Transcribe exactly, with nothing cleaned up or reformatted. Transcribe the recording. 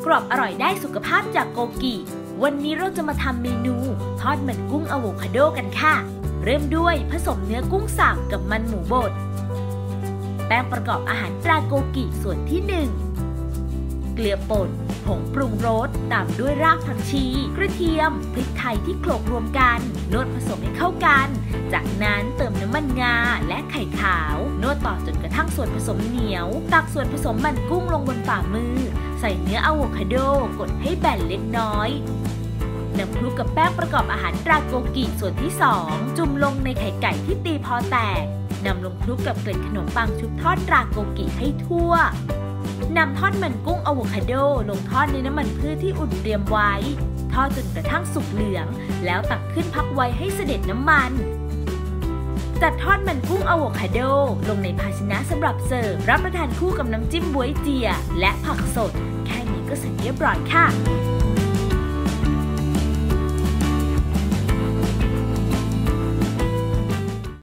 รอบอร่อยได้สุขภาพจากโกกิวันนี้เราจะมาทำเมนูทอดมันกุ้งอะโวคาโดกันค่ะเริ่มด้วยผสมเนื้อกุ้งสับกับมันหมูบดแป้งประกอบอาหารตราโกกิส่วนที่หนึ่งเกลือป่นผงปรุงรสตามด้วยรากผักชีกระเทียมพริกไทยที่โขลกรวมกันนวดผสมให้เข้ากันจากนั้นเติมน้ำมันงาและไข่ขาวนวดต่อจนกระทั่งส่วนผสมเหนียวตักส่วนผสมมันกุ้งลงบนฝ่ามือใส่เนื้ออะโวคาโดกดให้แบนเล็กน้อยนำคลุกกับแป้งประกอบอาหารตราโกกิส่วนที่สองจุ่มลงในไข่ไก่ที่ตีพอแตกนำลงคลุกกับเกล็ดขนมปังชุบทอดตราโกกิให้ทั่วนำทอดมันกุ้งอะโวคาโดลงทอดในน้ำมันพืชที่อุ่นเตรียมไว้ทอดจนกระทั่งสุกเหลืองแล้วตักขึ้นพักไว้ให้เสด็จน้ำมันจัดทอดมันกุ้งอะโวคาโดลงในภาชนะสำหรับเสิร์ฟรับประทานคู่กับน้ำจิ้มบ๊วยเจี๋ยและผักสดแค่นี้ก็เสร็จเรียบร้อยค่ะ